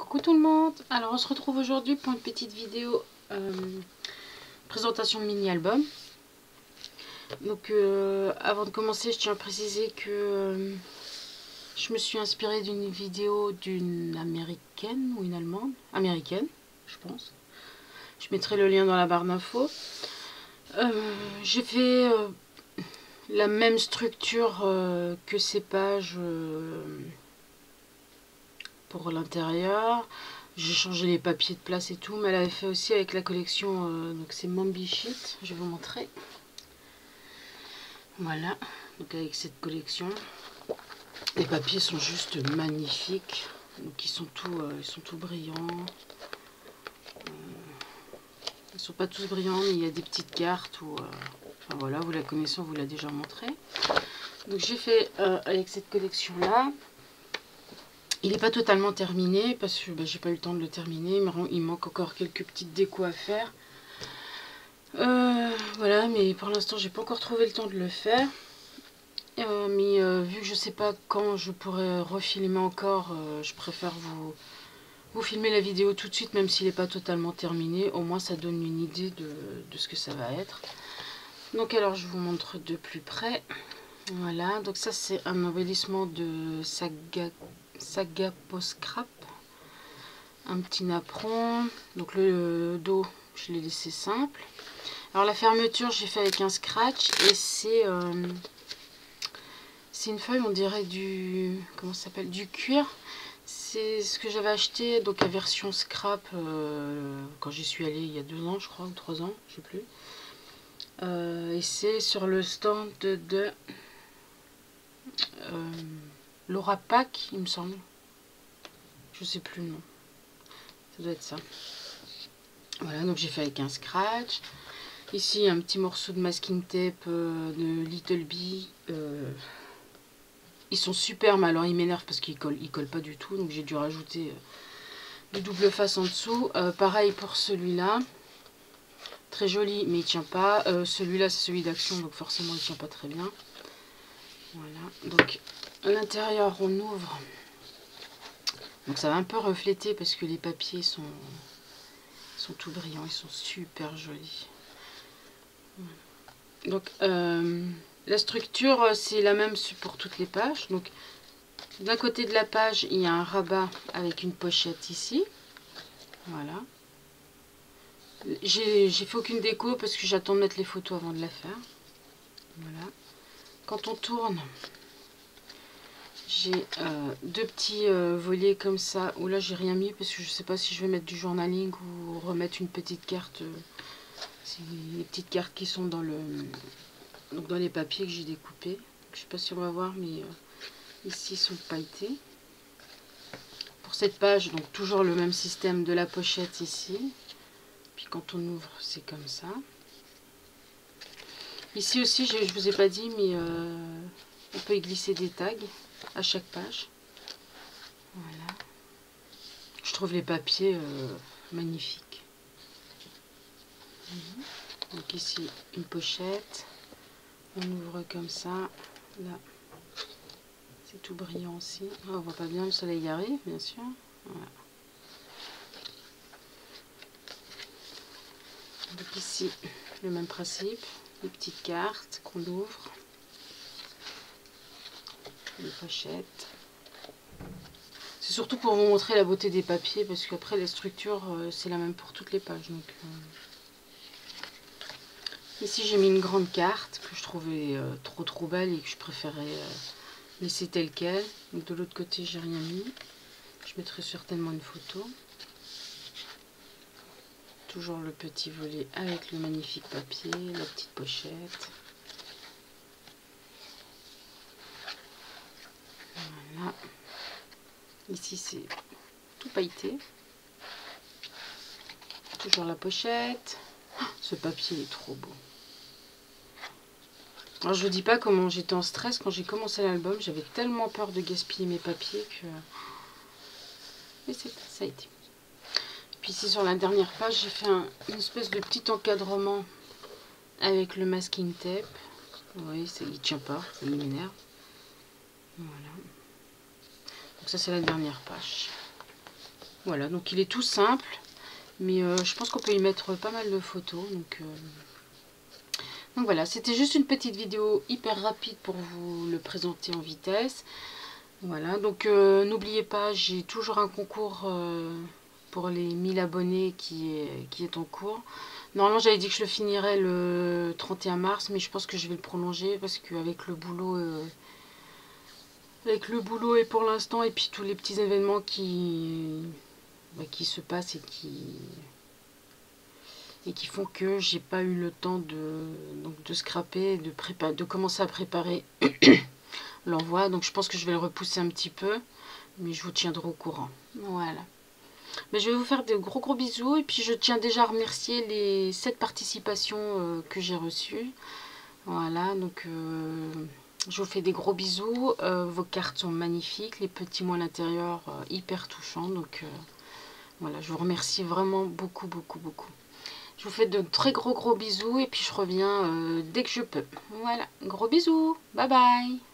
Coucou tout le monde. Alors on se retrouve aujourd'hui pour une petite vidéo présentation de mini-album. Donc avant de commencer, je tiens à préciser que je me suis inspirée d'une vidéo d'une américaine ou une allemande, américaine je pense. Je mettrai le lien dans la barre d'infos. J'ai fait la même structure que ces pages pour l'intérieur. J'ai changé les papiers de place et tout, mais elle avait fait aussi avec la collection, donc c'est Mambi Sheet, je vais vous montrer. Voilà, donc avec cette collection, les papiers sont juste magnifiques, donc ils sont tout brillants. Ils sont pas tous brillants, mais il y a des petites cartes où, enfin voilà, vous la connaissez, on vous l'a déjà montré. Donc j'ai fait avec cette collection là. Il n'est pas totalement terminé parce que j'ai pas eu le temps de le terminer. Il manque encore quelques petites décos à faire. Voilà, mais pour l'instant, j'ai pas encore trouvé le temps de le faire. Vu que je sais pas quand je pourrai refilmer encore, je préfère vous filmer la vidéo tout de suite, même s'il n'est pas totalement terminé. Au moins, ça donne une idée de ce que ça va être. Donc alors, je vous montre de plus près. Voilà, donc ça c'est un embellissement de Saga Post-Scrap, un petit napperon. Donc le dos, je l'ai laissé simple. Alors la fermeture, j'ai fait avec un scratch et c'est une feuille, on dirait du, comment ça s'appelle, du cuir. C'est ce que j'avais acheté donc à version scrap quand j'y suis allée il y a 2 ans, je crois, ou 3 ans, je sais plus. Et c'est sur le stand de Laura Pack, il me semble. Je sais plus le nom. Ça doit être ça. Voilà, donc j'ai fait avec un scratch. Ici, un petit morceau de masking tape de Little Bee. Ils sont super, mais alors ils m'énervent parce qu'ils collent pas du tout. Donc j'ai dû rajouter du double face en dessous. Pareil pour celui-là. Très joli, mais il tient pas. Celui-là, c'est celui d'Action, donc forcément, il tient pas très bien. Voilà. Donc, à l'intérieur, on ouvre. Donc ça va un peu refléter parce que les papiers sont tout brillants. Ils sont super jolis. Donc, la structure, c'est la même pour toutes les pages. Donc, d'un côté de la page, il y a un rabat avec une pochette ici. Voilà. J'ai fait aucune déco parce que j'attends de mettre les photos avant de la faire. Voilà. Quand on tourne, j'ai 2 petits volets comme ça, où là j'ai rien mis parce que je sais pas si je vais mettre du journaling ou remettre une petite carte. C'est les petites cartes qui sont dans donc dans les papiers que j'ai découpés. Je sais pas si on va voir, mais ici ils sont pailletés. Pour cette page, donc toujours le même système de la pochette ici. Puis quand on ouvre, c'est comme ça. Ici aussi, je vous ai pas dit, mais on peut y glisser des tags à chaque page. Voilà. Je trouve les papiers magnifiques. Donc ici, une pochette. On ouvre comme ça. Là, c'est tout brillant aussi. Oh, on voit pas bien, le soleil arrive, bien sûr. Voilà. Donc ici, le même principe. Les petites cartes qu'on ouvre. Les pochettes. C'est surtout pour vous montrer la beauté des papiers, parce qu'après les structures, c'est la même pour toutes les pages. Donc, ici j'ai mis une grande carte que je trouvais trop belle et que je préférais laisser telle quelle. Donc de l'autre côté j'ai rien mis. Je mettrai certainement une photo. Toujours le petit volet avec le magnifique papier, la petite pochette. Voilà. Ici c'est tout pailleté. Toujours la pochette. Ce papier est trop beau. Alors je vous dis pas comment j'étais en stress quand j'ai commencé l'album. J'avais tellement peur de gaspiller mes papiers que... Mais ça a été. Puis ici sur la dernière page, j'ai fait une espèce de petit encadrement avec le masking tape. Vous voyez, il tient pas, ça m'énerve. Voilà. Donc ça c'est la dernière page. Voilà, donc il est tout simple, mais je pense qu'on peut y mettre pas mal de photos. Donc voilà, c'était juste une petite vidéo hyper rapide pour vous le présenter en vitesse. Voilà, donc n'oubliez pas, j'ai toujours un concours pour les 1000 abonnés qui est en cours. Normalement, j'avais dit que je le finirais le 31 mars, mais je pense que je vais le prolonger parce qu'avec le boulot, et pour l'instant, et puis tous les petits événements qui se passent et qui font que j'ai pas eu le temps de scraper, de commencer à préparer l'envoi. Donc je pense que je vais le repousser un petit peu, mais je vous tiendrai au courant. Voilà. Mais je vais vous faire de gros bisous, et puis je tiens déjà à remercier les 7 participations que j'ai reçues. Voilà, donc je vous fais des gros bisous. Vos cartes sont magnifiques, les petits mots à l'intérieur hyper touchants. Donc voilà, je vous remercie vraiment beaucoup. Je vous fais de très gros bisous, et puis je reviens dès que je peux. Voilà, gros bisous, bye bye.